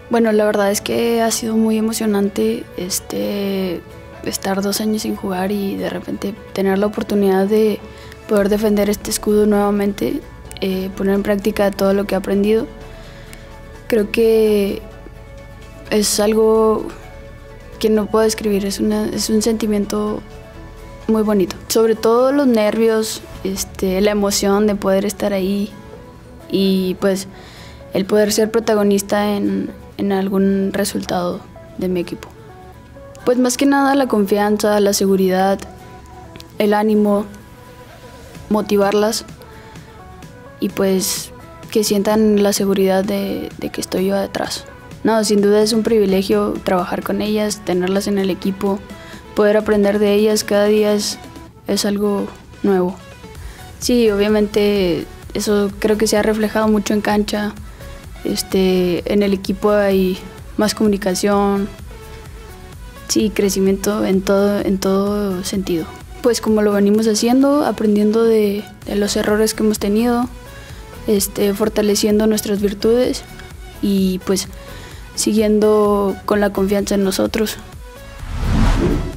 Bueno, la verdad es que ha sido muy emocionante estar 2 años sin jugar y de repente tener la oportunidad de poder defender este escudo nuevamente, poner en práctica todo lo que he aprendido. Creo que es algo que no puedo describir, es un sentimiento muy bonito. Sobre todo los nervios, la emoción de poder estar ahí y pues el poder ser protagonista en algún resultado de mi equipo. Pues más que nada la confianza, la seguridad, el ánimo, motivarlas y pues que sientan la seguridad de que estoy yo detrás. No, sin duda es un privilegio trabajar con ellas, tenerlas en el equipo, poder aprender de ellas cada día es algo nuevo. Sí, obviamente eso creo que se ha reflejado mucho en cancha. En el equipo hay más comunicación, sí, crecimiento en todo sentido. Pues como lo venimos haciendo, aprendiendo de los errores que hemos tenido, fortaleciendo nuestras virtudes y pues siguiendo con la confianza en nosotros.